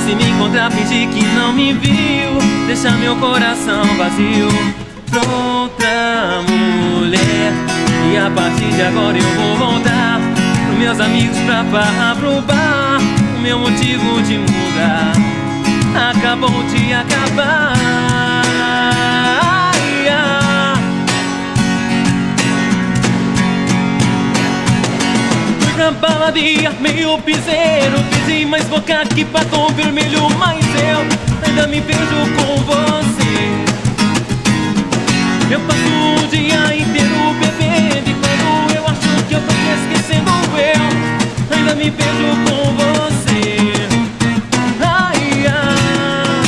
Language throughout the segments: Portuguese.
se me encontrar, fingir que não me viu, deixar meu coração vazio pra outra mulher. E a partir de agora eu vou voltar pros meus amigos, pra farra, pro bar. O meu motivo de mudar acabou de acabar. Fui pra baladia, meio piseiro, pedi mais boca que batom vermelho, mas eu ainda me vejo com você. Eu passo o dia inteiro bebendo, e quando eu acho que eu tô te esquecendo, eu ainda me vejo com você. Ai, ai.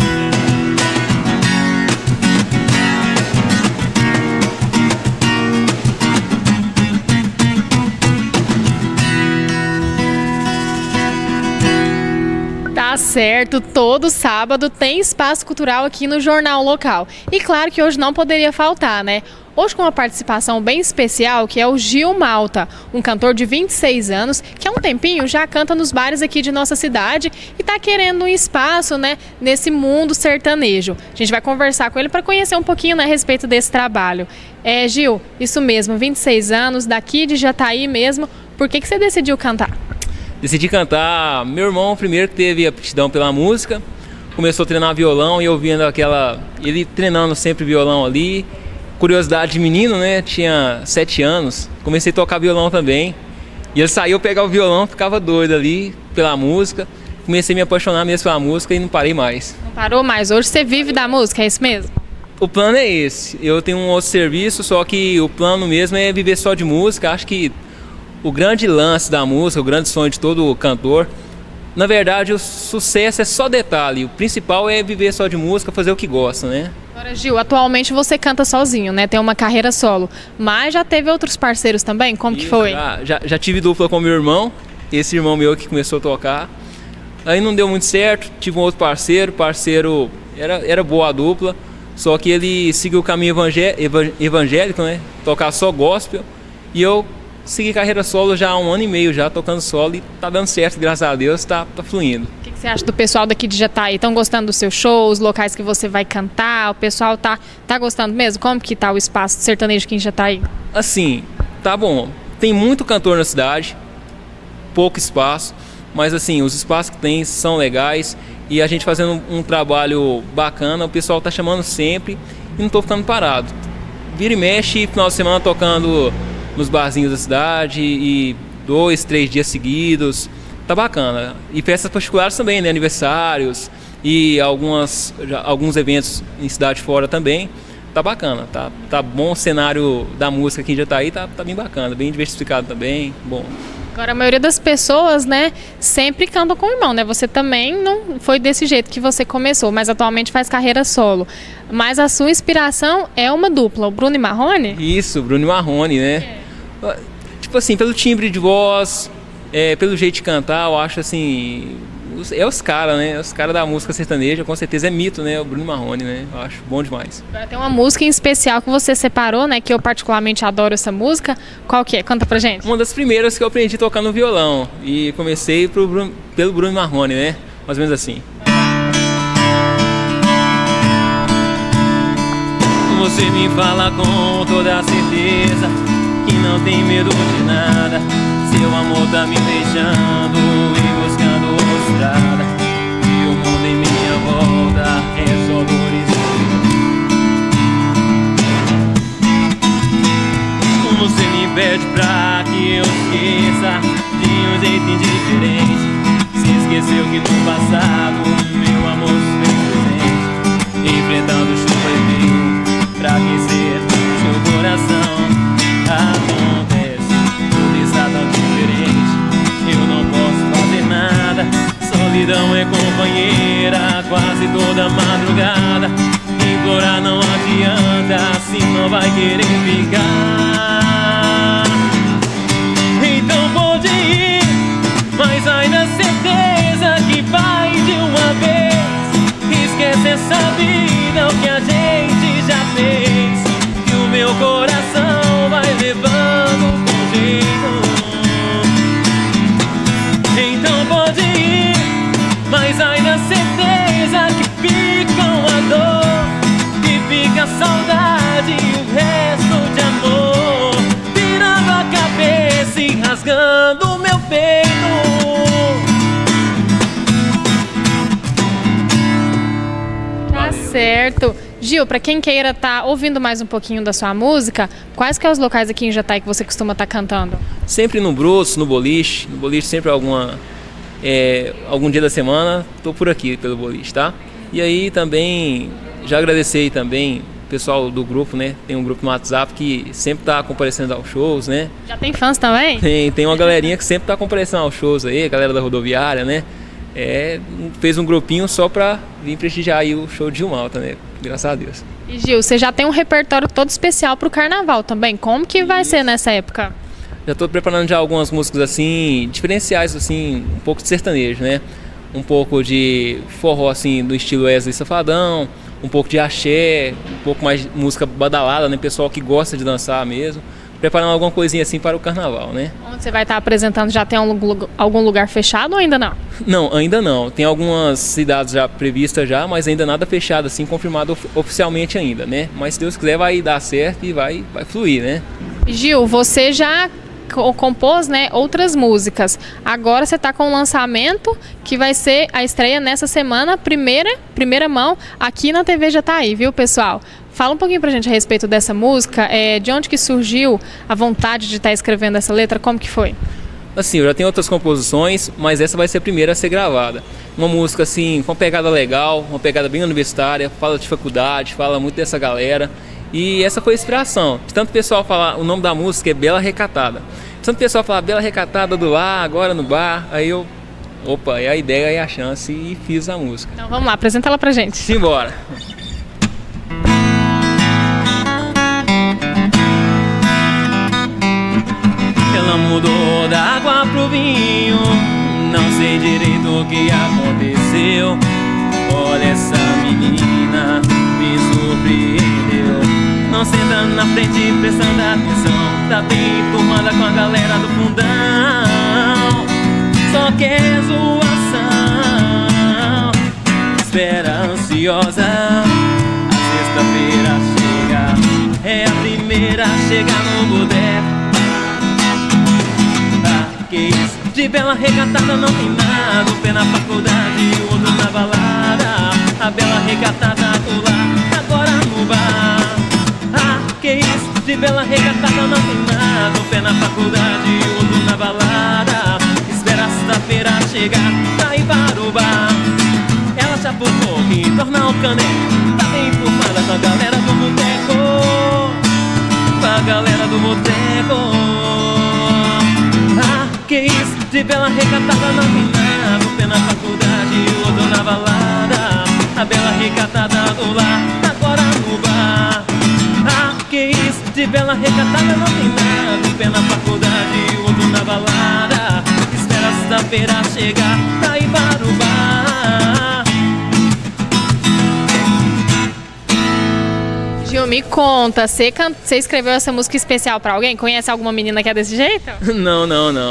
Tá certo, todo sábado tem espaço cultural aqui no Jornal Local. E claro que hoje não poderia faltar, né? Hoje com uma participação bem especial, que é o Gil Malta, um cantor de 26 anos, que há um tempinho já canta nos bares aqui de nossa cidade e tá querendo um espaço, né, nesse mundo sertanejo. A gente vai conversar com ele para conhecer um pouquinho, né, a respeito desse trabalho. Gil, isso mesmo, 26 anos, daqui de Jataí mesmo. Por que você decidiu cantar? Decidi cantar. Meu irmão primeiro que teve aptidão pela música, começou a treinar violão e eu vendo ele treinando sempre violão ali. Curiosidade de menino, né? Tinha 7 anos, comecei a tocar violão também. E ele saiu pegar o violão, ficava doido ali pela música. Comecei a me apaixonar mesmo pela música e não parei mais. Não parou mais? Hoje você vive da música, é isso mesmo? O plano é esse. Eu tenho um outro serviço, só que o plano mesmo é viver só de música. Acho que o grande lance da música, o grande sonho de todo cantor, na verdade o sucesso é só detalhe. O principal é viver só de música, fazer o que gosta, né? Agora, Gil, atualmente você canta sozinho, né? Tem uma carreira solo, mas já teve outros parceiros também? Como que foi? Já tive dupla com meu irmão, esse irmão meu que começou a tocar. Aí não deu muito certo, tive um outro parceiro era boa a dupla, só que ele seguiu o caminho evangélico, né? Tocar só gospel, e eu segui carreira solo já há 1 ano e meio, já tocando solo, e tá dando certo, graças a Deus, tá fluindo. O que você acha do pessoal daqui de Jataí? Estão gostando dos seus shows, locais que você vai cantar? O pessoal tá gostando mesmo? Como que tá o espaço sertanejo aqui em Jataí? Assim, tá bom. Tem muito cantor na cidade, pouco espaço, mas assim, os espaços que tem são legais e a gente fazendo um trabalho bacana, o pessoal tá chamando sempre e não tô ficando parado. Vira e mexe, final de semana tocando nos barzinhos da cidade e 2, 3 dias seguidos, tá bacana. E festas particulares também, né? Aniversários e alguns eventos em cidade fora também, tá bacana. Tá bom o cenário da música aqui em Jataí, tá bem bacana, bem diversificado também, bom. Agora, a maioria das pessoas, né, sempre cantam com o irmão, né? Você também não foi desse jeito que você começou, mas atualmente faz carreira solo. Mas a sua inspiração é uma dupla, o Bruno e Marrone? Isso, Bruno e Marrone, né? Tipo assim, pelo timbre de voz, pelo jeito de cantar, eu acho assim, os caras, né? Os caras da música sertaneja, com certeza é mito, né? O Bruno e Marrone, né? Eu acho bom demais. Agora tem uma música em especial que você separou, né? Que eu particularmente adoro essa música. Qual que é? Conta pra gente. Uma das primeiras que eu aprendi a tocar no violão. E comecei pelo Bruno e Marrone, né? Mais ou menos assim. Você me fala com toda a certeza que não tem medo de nada. Seu amor tá me beijando e buscando estrada. E o mundo em minha volta é só dores. Você me pede pra que eu esqueça de um jeito indiferente. Se esqueceu que no passado meu amor foi presente, enfrentando chuva e frio pra aquecer seu coração. Acontece, tudo está tão diferente, eu não posso fazer nada. Solidão é companheira quase toda madrugada. Implorar não adianta, assim não vai querer ficar. Então pode ir, mas ai na certeza que vai de uma vez. Esquece essa vida, o que a gente já fez, que o meu coração vai levando com jeito. Então pode ir, mas ai na Gil, para quem queira estar ouvindo mais um pouquinho da sua música, quais que é os locais aqui em Jataí que você costuma estar cantando? Sempre no Brotos, no boliche sempre algum dia da semana, tô por aqui pelo boliche, tá? E aí também, já agradecer também o pessoal do grupo, né? Tem um grupo no WhatsApp que sempre tá comparecendo aos shows, né? Já tem fãs também? Tem uma galerinha que sempre tá comparecendo aos shows aí, a galera da rodoviária, né? Fez um grupinho só pra vir prestigiar aí o show de Gil Malta, né? Graças a Deus. E Gil, você já tem um repertório todo especial pro carnaval também. Como que vai ser nessa época? Já tô preparando já algumas músicas assim, diferenciais, assim, um pouco de sertanejo, né? Um pouco de forró, assim, do estilo Wesley Safadão, um pouco de axé, um pouco mais de música badalada, né? Pessoal que gosta de dançar mesmo. Preparando alguma coisinha assim para o carnaval, né? Onde você vai estar apresentando, já tem algum lugar fechado ou ainda não? Não, ainda não. Tem algumas cidades já previstas já, mas ainda nada fechado assim, confirmado oficialmente ainda, né? Mas se Deus quiser vai dar certo e vai fluir, né? Gil, você já compôs, né, outras músicas. Agora você está com um lançamento que vai ser a estreia nessa semana, primeira mão, aqui na TV Jataí, viu, pessoal? Fala um pouquinho pra gente a respeito dessa música, de onde que surgiu a vontade de estar escrevendo essa letra, como que foi? Assim, eu já tenho outras composições, mas essa vai ser a primeira a ser gravada. Uma música assim, com uma pegada legal, uma pegada bem universitária, fala de faculdade, fala muito dessa galera. E essa foi a inspiração. De tanto o pessoal falar, o nome da música é Bela Recatada. De tanto o pessoal falar Bela Recatada do lar, agora no bar, aí eu, é a ideia, é a chance e fiz a música. Então vamos lá, apresenta ela pra gente. Simbora! Ela mudou da água pro vinho, não sei direito o que aconteceu. Olha, essa menina me surpreendeu. Não sentando na frente prestando atenção, tá bem enturmada com a galera do fundão. Só quer zoação, espera ansiosa. A sexta-feira chega, é a primeira a chegar no boteco. Que isso? De bela recatada não tem nada. Um pé na faculdade e o outro na balada. A bela recatada do lá, agora no bar. Que isso? De bela recatada não tem nada. Um pé na faculdade e o outro na balada. Espera a sexta-feira chegar pra ir para o bar. Ela já apontou que torna o caneco. Tá bem informada com a galera do boteco. Com a galera do boteco. Que isso? De bela recatada não tem nada. Um pé na faculdade e o outro na balada. A bela recatada do lá, agora no bar. Que isso? De bela recatada não tem nada. Um pé na faculdade e o outro na balada. Espera a sexta-feira chegar pra ir para o bar. Gil, me conta, você escreveu essa música especial pra alguém? Conhece alguma menina que é desse jeito? Não.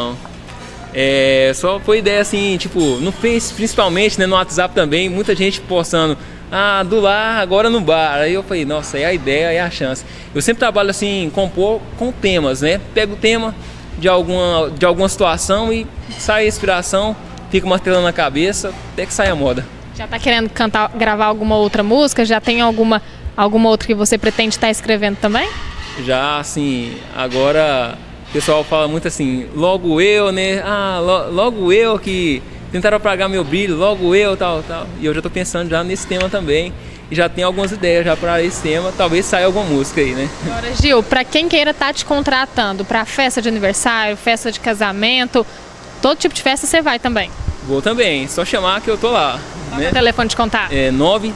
Só foi ideia assim, tipo, no Face principalmente, né, no WhatsApp também, muita gente postando, do lar, agora no bar. Aí eu falei, nossa, é a ideia, é a chance. Eu sempre trabalho assim, compor com temas, né? Pego o tema de alguma situação e sai a inspiração, fica martelando na cabeça, até que sai a moda. Já tá querendo gravar alguma outra música? Já tem alguma outra que você pretende estar escrevendo também? Já, assim, agora o pessoal fala muito assim, logo eu, né? Logo eu que tentaram apagar meu brilho, logo eu, tal. E eu já tô pensando já nesse tema também. E já tenho algumas ideias já para esse tema, talvez saia alguma música aí, né? Agora, Gil, para quem queira estar te contratando para festa de aniversário, festa de casamento, todo tipo de festa você vai também? Vou também, só chamar que eu tô lá. Qual é o telefone de contato? É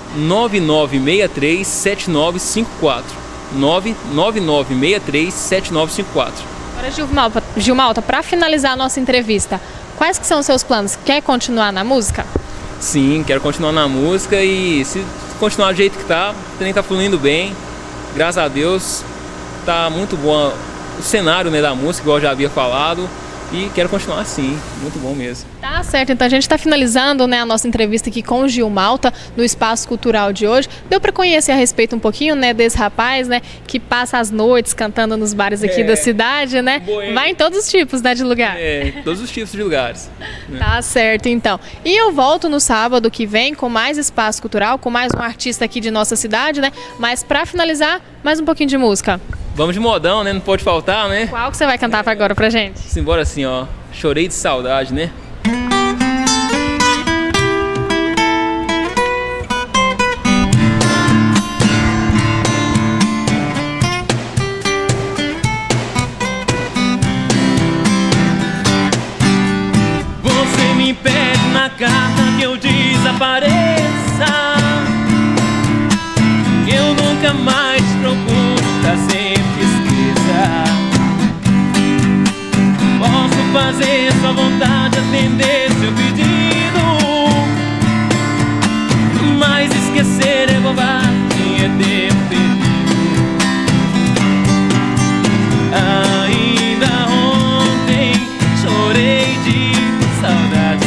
999637954. 999637954. Agora, Gil Malta, para finalizar a nossa entrevista, quais que são os seus planos? Quer continuar na música? Sim, quero continuar na música e se continuar do jeito que tá, o trem tá fluindo bem. Graças a Deus, tá muito bom o cenário, né, da música, igual eu já havia falado. E quero continuar assim, muito bom mesmo. Tá certo, então a gente está finalizando, né, a nossa entrevista aqui com o Gil Malta no Espaço Cultural de hoje. Deu para conhecer a respeito um pouquinho, né, desse rapaz, né, que passa as noites cantando nos bares aqui da cidade, né? Vai em todos os tipos, né, de lugar. Todos os tipos de lugares. Né? Tá certo, então. E eu volto no sábado que vem com mais Espaço Cultural, com mais um artista aqui de nossa cidade, né? Mas para finalizar, mais um pouquinho de música. Vamos de modão, né? Não pode faltar, né? Qual que você vai cantar agora pra gente? Simbora assim, ó. Chorei de saudade, né? Você me pede na carta que eu desapareça, que eu nunca mais te procuro pra sempre esqueça. Posso fazer sua vontade, atender seu pedido, mas esquecer é bobagem, é tempo perdido. Ainda ontem chorei de saudade,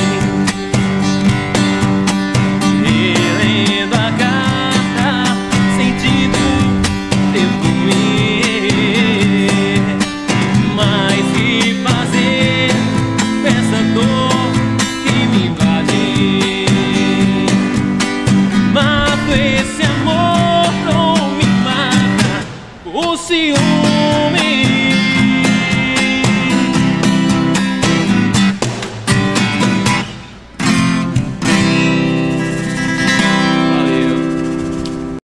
relendo a carta, sentindo teu doer. Mas que fazer com essa dor que me invade? Mato esse amor, não me mata o ciúme.